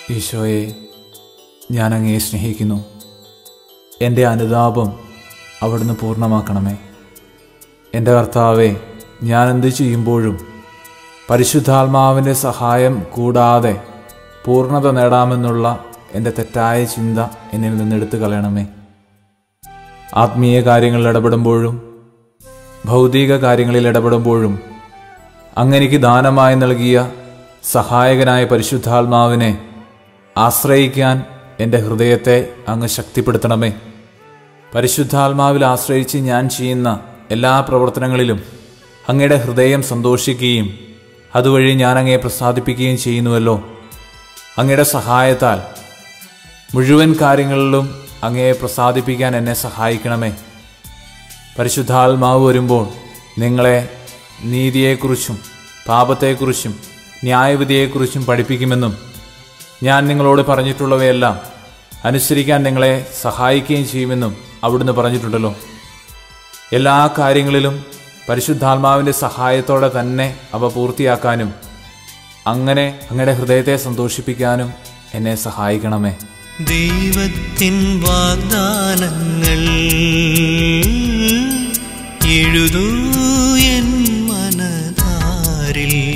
ഈശോയെ, ഞാൻ അങ്ങയെ സ്നേഹിക്കുന്നു. എൻ്റെ അനുതാപം അവിടുന്ന് പൂർണ്ണമാക്കണമേ. എൻ്റെ കർത്താവേ, ഞാൻ എന്ത് ചെയ്യുമ്പോഴും പരിശുദ്ധാത്മാവിൻ്റെ സഹായം കൂടാതെ പൂർണ്ണത നേടാമെന്നുള്ള എൻ്റെ തെറ്റായ ചിന്ത എന്നിൽ നിന്നെടുത്തു കളയണമേ. ആത്മീയ കാര്യങ്ങളിൽ ഇടപെടുമ്പോഴും ഭൗതിക കാര്യങ്ങളിൽ ഇടപെടുമ്പോഴും അങ്ങെനിക്ക് ദാനമായി നൽകിയ സഹായകനായ പരിശുദ്ധാത്മാവിനെ ആശ്രയിക്കാൻ എൻ്റെ ഹൃദയത്തെ അങ്ങ് ശക്തിപ്പെടുത്തണമേ. പരിശുദ്ധാത്മാവിൽ ആശ്രയിച്ച് ഞാൻ ചെയ്യുന്ന എല്ലാ പ്രവർത്തനങ്ങളിലും അങ്ങയുടെ ഹൃദയം സന്തോഷിക്കുകയും അതുവഴി ഞാൻ അങ്ങയെ പ്രസാദിപ്പിക്കുകയും ചെയ്യുന്നുവല്ലോ. അങ്ങയുടെ സഹായത്താൽ മുഴുവൻ കാര്യങ്ങളിലും അങ്ങയെ പ്രസാദിപ്പിക്കാൻ എന്നെ സഹായിക്കണമേ. പരിശുദ്ധാത്മാവ് വരുമ്പോൾ നിങ്ങളെ നീതിയെക്കുറിച്ചും പാപത്തെക്കുറിച്ചും ന്യായവിധിയെക്കുറിച്ചും പഠിപ്പിക്കുമെന്നും ഞാൻ നിങ്ങളോട് പറഞ്ഞിട്ടുള്ളവയെല്ലാം അനുസരിക്കാൻ നിങ്ങളെ സഹായിക്കുകയും ചെയ്യുമെന്നും അവിടുന്ന് പറഞ്ഞിട്ടുണ്ടല്ലോ. എല്ലാ കാര്യങ്ങളിലും പരിശുദ്ധാത്മാവിൻ്റെ സഹായത്തോടെ തന്നെ അവ പൂർത്തിയാക്കാനും അങ്ങനെ അങ്ങയുടെ ഹൃദയത്തെ സന്തോഷിപ്പിക്കാനും എന്നെ സഹായിക്കണമേ. ദൈവത്തിൻ വാഗ്ദാനങ്ങൾ എഴുതൂ എൻ മനതാരിൽ,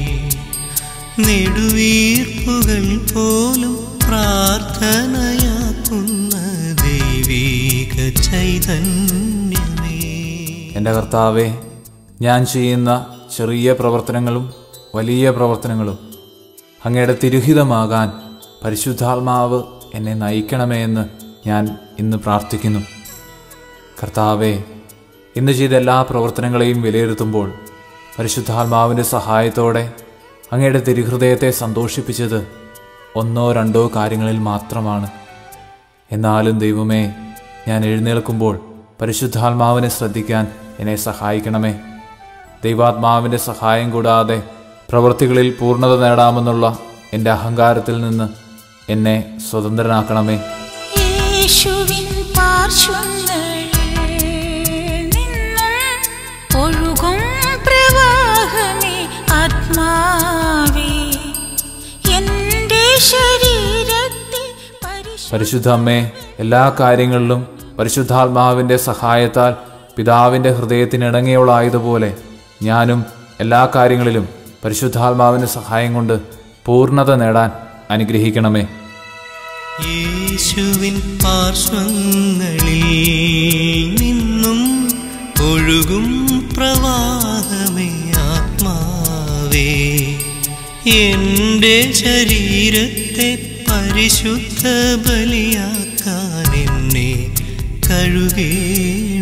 നെടുവീർപ്പുകൾ പോലും പ്രാർത്ഥനയാക്കുന്ന ദൈവിക ചൈതന്യമേ. എൻ്റെ കർത്താവേ, ഞാൻ ചെയ്യുന്ന ചെറിയ പ്രവർത്തനങ്ങളും വലിയ പ്രവർത്തനങ്ങളും അങ്ങയുടെ തിരുഹിതമാകാൻ പരിശുദ്ധാത്മാവ് എന്നെ നയിക്കണമേ എന്ന് ഞാൻ ഇന്ന് പ്രാർത്ഥിക്കുന്നു. കർത്താവേ, ഇന്ന് ചെയ്ത എല്ലാ പ്രവർത്തനങ്ങളെയും വിലയിരുത്തുമ്പോൾ പരിശുദ്ധാത്മാവിൻ്റെ സഹായത്തോടെ അങ്ങയുടെ തിരുഹൃദയത്തെ സന്തോഷിപ്പിച്ചത് 1-2 കാര്യങ്ങളിൽ മാത്രമാണ്. എന്നാലും ദൈവമേ, ഞാൻ എഴുന്നേൽക്കുമ്പോൾ പരിശുദ്ധാത്മാവിനെ ശ്രദ്ധിക്കാൻ എന്നെ സഹായിക്കണമേ. ദൈവാത്മാവിൻ്റെ സഹായം കൂടാതെ പ്രവൃത്തികളിൽ പൂർണ്ണത നേടാമെന്നുള്ള എൻ്റെ അഹങ്കാരത്തിൽ നിന്ന് എന്നെ സ്വതന്ത്രനാക്കണമേ. യേശുവിൻ പാർശ്വങ്ങളിൽ നിന്നും ഒഴുകും പ്രവാഹമേ ആത്മാവേ, എൻ്റെ ശരീരത്തെ പരിശുദ്ധ അമ്മേ, എല്ലാ കാര്യങ്ങളിലും പരിശുദ്ധാത്മാവിൻ്റെ സഹായത്താൽ പിതാവിൻ്റെ ഹൃദയത്തിനിണങ്ങിയവളായതുപോലെ ഞാനും എല്ലാ കാര്യങ്ങളിലും പരിശുദ്ധാത്മാവിൻ്റെ സഹായം കൊണ്ട് പൂർണ്ണത നേടാൻ അനുഗ്രഹിക്കണമേ. യേശുവിൻ പാർശ്വങ്ങളിൽ നിന്നും ഒഴുകും പ്രവാഹമേ ആത്മാവേ, എൻ്റെ ശരീരത്തെ പരിശുദ്ധ ബലിയാക്കാൻ എന്നെ കഴുകേണമേ.